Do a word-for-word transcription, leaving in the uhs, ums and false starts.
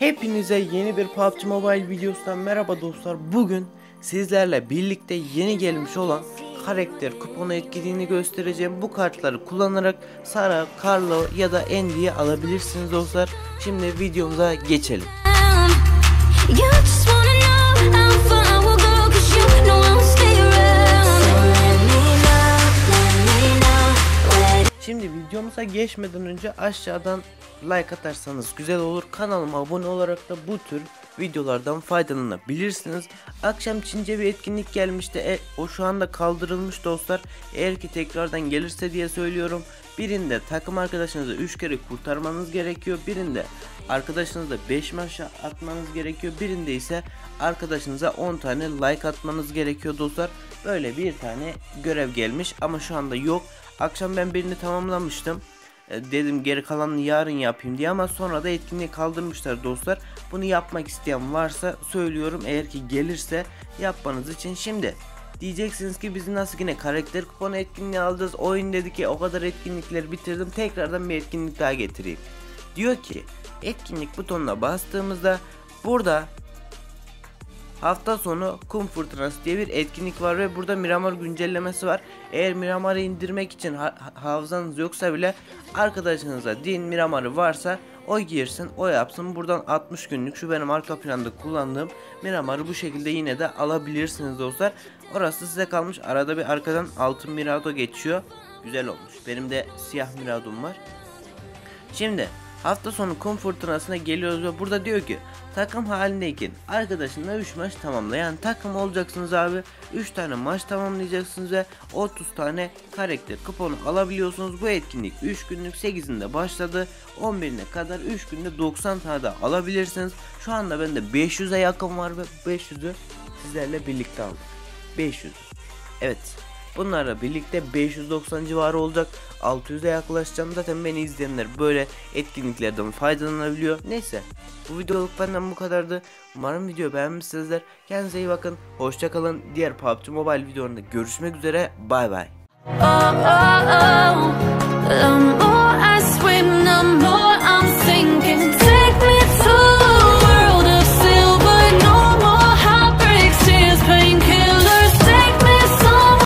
Hepinize yeni bir P U B G Mobile videosundan merhaba dostlar. Bugün sizlerle birlikte yeni gelmiş olan karakter kuponu etkinliğini göstereceğim. Bu kartları kullanarak Sara, Carlo ya da Andy'yi alabilirsiniz dostlar. Şimdi videomuza geçelim. Şimdi videomuza geçmeden önce aşağıdan like atarsanız güzel olur. Kanalıma abone olarak da bu tür videolardan faydalanabilirsiniz. Akşam Çince bir etkinlik gelmişti. E, o şu anda kaldırılmış dostlar. Eğer ki tekrardan gelirse diye söylüyorum. Birinde takım arkadaşınızı üç kere kurtarmanız gerekiyor. Birinde arkadaşınıza beş maç atmanız gerekiyor. Birinde ise arkadaşınıza on tane like atmanız gerekiyor dostlar. Böyle bir tane görev gelmiş ama şu anda yok. Akşam ben birini tamamlamıştım. E, dedim geri kalanını yarın yapayım diye ama sonra da etkinliği kaldırmışlar dostlar. Bunu yapmak isteyen varsa söylüyorum, eğer ki gelirse yapmanız için. Şimdi diyeceksiniz ki biz nasıl yine karakter kuponu etkinliği alacağız? Oyun dedi ki o kadar etkinlikleri bitirdim, tekrardan bir etkinlik daha getireyim. Diyor ki etkinlik butonuna bastığımızda burada hafta sonu kum fırtınası diye bir etkinlik var ve burada Miramar güncellemesi var. Eğer Miramar'ı indirmek için ha hafızanız yoksa bile arkadaşınıza deyin, Miramar'ı varsa o girsin, o yapsın. Buradan altmış günlük şu benim arka planda kullandığım Miramar'ı bu şekilde yine de alabilirsiniz dostlar. Orası size kalmış. Arada bir arkadan altın Mirado geçiyor. Güzel olmuş. Benim de siyah Mirado'm var. Şimdi hafta sonu kum fırtınasına geliyoruz ve burada diyor ki takım halindeyken arkadaşınla üç maç tamamla. Yani takım olacaksınız abi, üç tane maç tamamlayacaksınız ve otuz tane karakter kuponu alabiliyorsunuz. Bu etkinlik üç günlük, sekizinde başladı, on birine kadar üç günde doksan tane daha alabilirsiniz. Şu anda bende beş yüze yakın var ve beş yüzü sizlerle birlikte aldım. beş yüz. Evet. Bunlarla birlikte beş yüz doksan civarı olacak. altı yüze yaklaşacağım. Zaten beni izleyenler böyle etkinliklerden faydalanabiliyor. Neyse, bu videoluk benden bu kadardı. Umarım video beğenmişsinizdir. Kendinize iyi bakın. Hoşça kalın. Diğer P U B G Mobile videolarında görüşmek üzere. Bay bay.